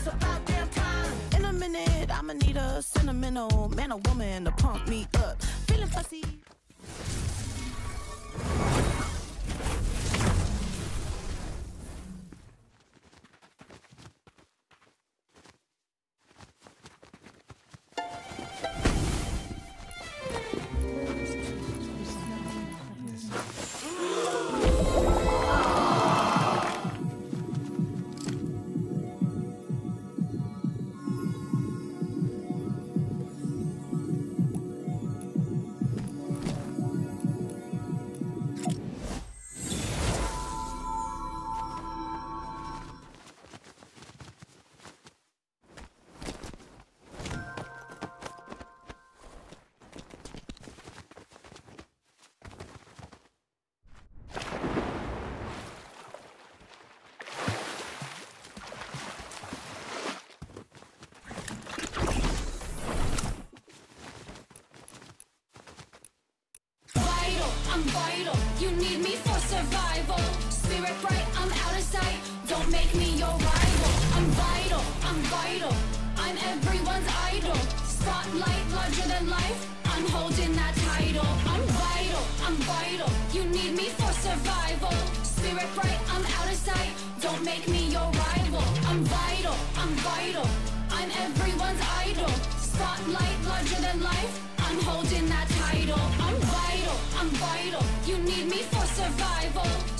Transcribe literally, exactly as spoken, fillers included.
It's about damn time. In a minute, I'ma need a sentimental man or woman to pump me up. Feeling fussy. I'm vital, you need me for survival. Spirit bright, I'm out of sight. Don't make me your rival. I'm vital, I'm vital, I'm everyone's idol. Spotlight larger than life, I'm holding that title. I'm vital, I'm vital, you need me for survival. Spirit bright, I'm out of sight. Don't make me your rival. I'm vital, I'm vital, I'm everyone's idol. Spotlight larger than life, I'm holding that title. I'm vital, I'm vital, you need me for survival.